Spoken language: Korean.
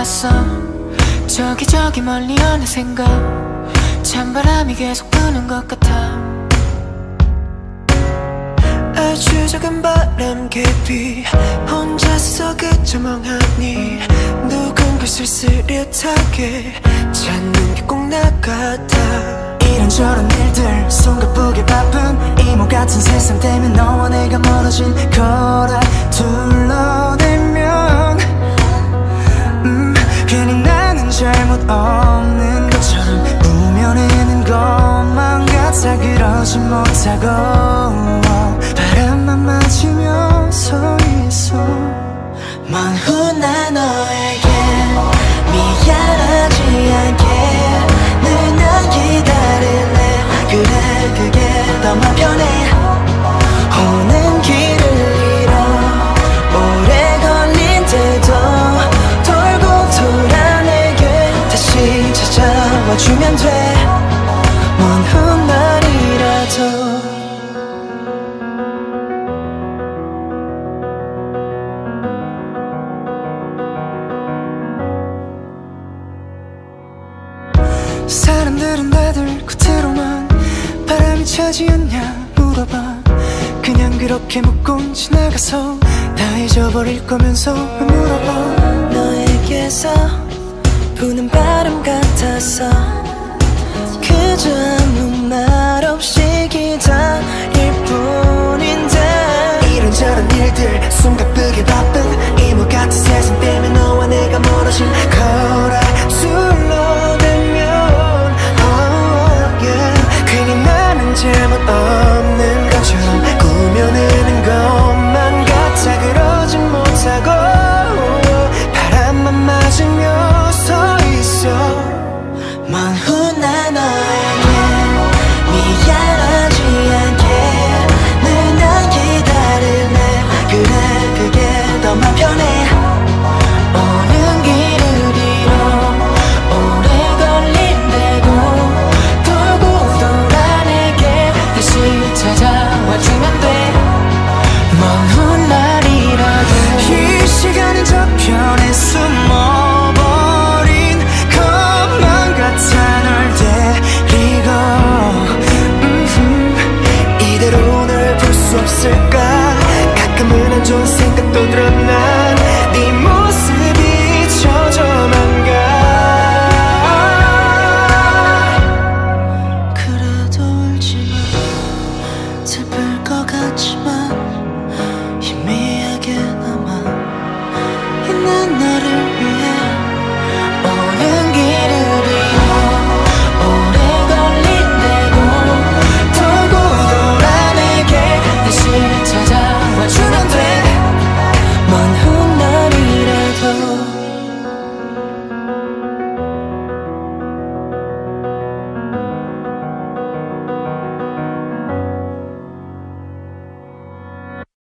알았어. 저기 멀리 어느샌가 찬바람이 계속 부는 것 같아. 아주 작은 바람 깊이 혼자서 그저 멍하니 누군가 쓸쓸하게 찾는 게 꼭 나 같아. 이런저런 일들 숨가쁘게 바쁜 이모 같은 세상 때문에 너와 내가 멀어진 거라 둘러대면 괜히 나는 잘못 없는 것처럼 우며내는 것만 같아. 그러지 못하고 바람만 맞으며 서 있어. 먼 훗날 너에게 미안하지 않게 늘 난 기다릴래. 그래 그게 더 맘 편해. 오는 길을 잃어 오래 걸린데도 돌고 돌아 내게 다시 찾아와주면 돼. 먼 훗날이라도. 사람들은 다들 겉으로만 바람이 차지했냐 물어봐. 그냥 그렇게 묻고 지나가서 다 잊어버릴 거면서 물어봐. 너에게서 부는 바람 같아서